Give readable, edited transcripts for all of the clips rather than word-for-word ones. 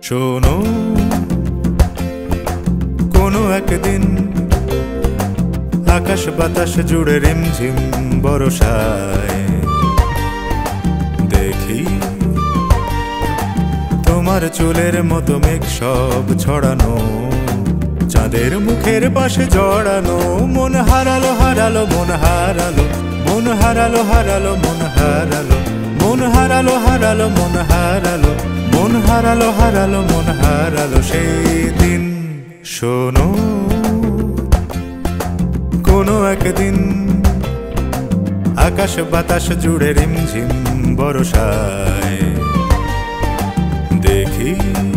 শোনো কোনো একদিন আকাশ বাতাস জুড়ে রিমঝিম বর্ষায় দেখি তোমার চুলের মতো মেঘ সব ছড়ানো, চাঁদের মুখের পাশে জড়ানো। মন হারালো হারালো মন হারালো, মন হারালো হারালো মন হারালো, মন হারালো হারালো মন হারালো, মন হারালো হারালো মন হারালো সেই দিন। শোনো কোনো একদিন আকাশ বাতাস জুড়ে রিমঝিম বর্ষায় দেখি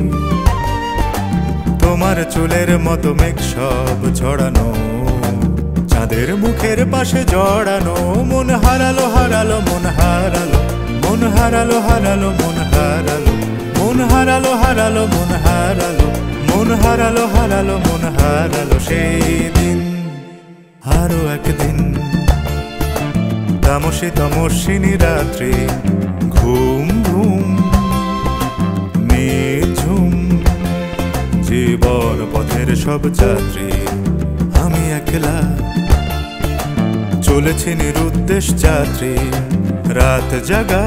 তোমার চুলের মতো মেঘ সব ছড়ানো, চাঁদের মুখের পাশে জড়ানো। মন হারালো হারালো মন হারালো, মন হারালো হারালো মন হারালো, মন হারালো হারালো মন হারালো, মন হারালো হারালো মন হারালো সেই দিন। আরো একদিন তামসী তমস্বিনী রাত্রি, ঘুম ঘুম নিঝুম জীবন পথের সব যাত্রী। আমি একলা চলেছি নিরুদ্দেশ যাত্রী, রাত জাগা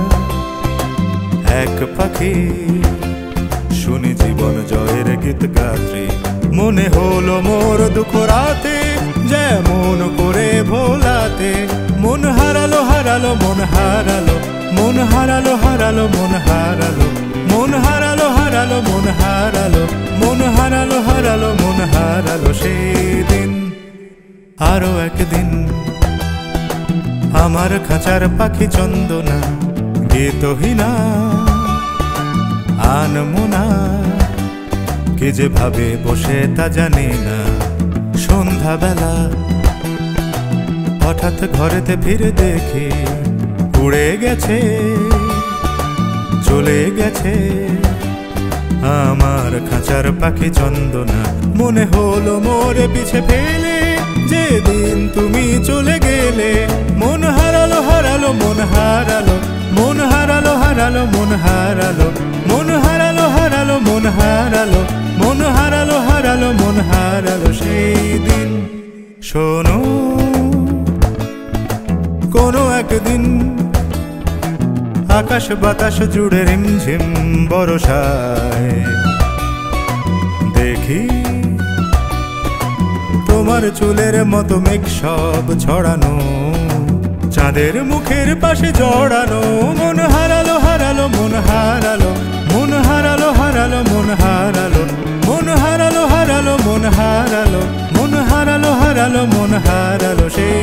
এক পাখি, শুনি জীবন জয়ের গীত গাত্রী। মনে হলো মোর দুঃখ রাতে যেমন করে ভোলাতে, মন হারালো হারালো মন হারালো, মন হারালো হারালো মন হারালো, মন হারালো হারালো মন হারালো, মন হারালো হারালো মন হারালো সেই দিন। আরো একদিন আমার খাঁচার পাখি চন্দনা গীতহীনা আনমোনা, কে যে ভাবে বসে তা জানি না। সন্ধ্যাবেলা হঠাৎ ঘরেতে ফিরে দেখি উড়ে গেছে চলে গেছে আমার খাঁচার পাখি চন্দনা। মনে হলো মোরে পিছে ফেলে যেদিন তুমি চলে গেলে, মন হারালো হারালো মন হারালো, মন হারালো হারালো মন হারালো, মন হারালো হারালো মন হারালো, মন হারালো হারালো মন হারালো সেই দিন। শোনো কোনো একদিন আকাশ বাতাস জুড়ে রিমঝিম বর্ষায় দেখি তোমার চুলের মতো মেঘ সব ছড়ানো, চাঁদের মুখের পাশে জড়ানো। মন হারালো হারালো মন হারালো, মন হারালো হারালো মন হারালো, মন হারালো হারালো মন হারালো, মন হারালো হারালো মন হারালো সেই